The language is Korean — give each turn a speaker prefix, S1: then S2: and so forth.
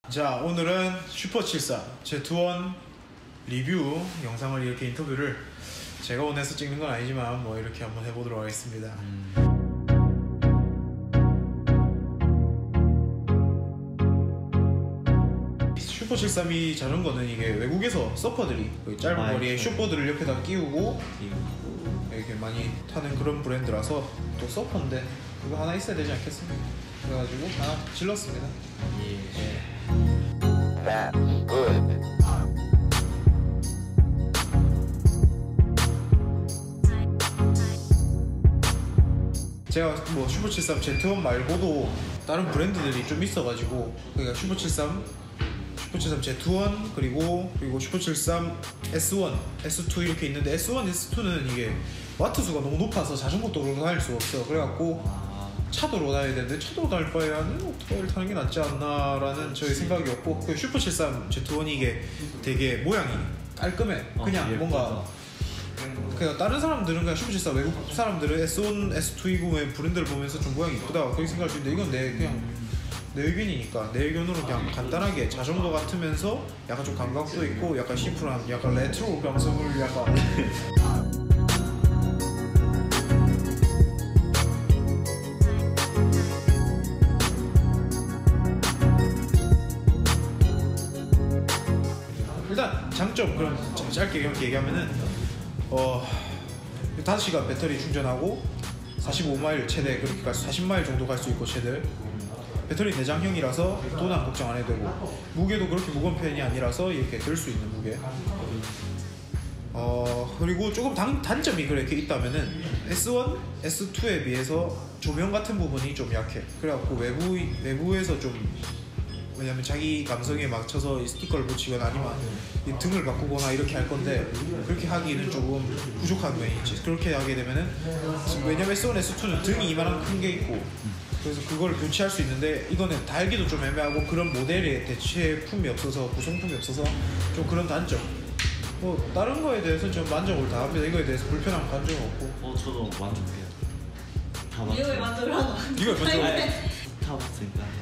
S1: 자, 오늘은 슈퍼73 Z1 리뷰 영상을 이렇게 인터뷰를 제가 원해서 찍는 건 아니지만 뭐 이렇게 한번 해보도록 하겠습니다. 슈퍼73이 자전거는 이게 외국에서 서퍼들이 짧은 거리에 슈퍼들을 옆에다 끼우고 이렇게 많이 타는 그런 브랜드라서 또 서퍼인데 이거 하나 있어야 되지 않겠습니까? 그래가지고 하나 질렀습니다.
S2: That's good.
S1: 제가 뭐 슈퍼73 Z1 말고도 다른 브랜드들이 좀 있어가지고 그러니까 슈퍼73 Z1 그리고 슈퍼73 S1, S2 이렇게 있는데 S1, S2는 이게 와트수가 너무 높아서 자전거 도로로 다닐 수가 없어. 그래갖고 차도로 다녀야 되는데 차도로 다닐 바에는 오토바이를 타는 게 낫지 않나 라는 저의 생각이었고, 그 슈퍼73 Z1이 이게 되게 모양이 깔끔해. 그냥 뭔가 그냥 다른 사람들은 그냥 슈퍼73 외국 사람들은 S1, S2 입으면 브랜드를 보면서 좀 모양이 이쁘다 그렇게 생각할 수 있는데, 이건 내 의견이니까 내 의견으로 그냥 간단하게 자전거 같으면서 약간 좀 감각도 있고 약간 심플한 약간 레트로 감성을 약간 일단 장점 그럼 짧게 이렇게 얘기하면은 5시간 배터리 충전하고 45마일 최대 그렇게 갈 수, 40마일 정도 갈 수 있고 최대 배터리 내장형이라서 도난 걱정 안 해도 되고, 무게도 그렇게 무거운 편이 아니라서 이렇게 들 수 있는 무게. 그리고 조금 단점이 그렇게 있다면은 S1, S2에 비해서 조명 같은 부분이 좀 약해. 그래갖고 외부에서 좀, 왜냐면 자기 감성에 맞춰서 스티커를 붙이거나 아니면 이 등을 바꾸거나 이렇게 할 건데 그렇게 하기는 조금 부족한 면이 있지. 그렇게 하게 되면은, 왜냐면 S1, S2는 등이 이만한 큰 게 있고 그래서 그걸 교체할 수 있는데 이거는 달기도 좀 애매하고 그런 모델의 대체품이 없어서, 구성품이 없어서 좀 그런 단점. 뭐 다른 거에 대해서 좀 만족을 다 합니다. 이거에 대해서 불편한 감정은 없고.
S3: 저도 만족해요. 다
S4: 이거에 만족을 하나.
S1: 이거에 만족을
S3: 타봤으니까.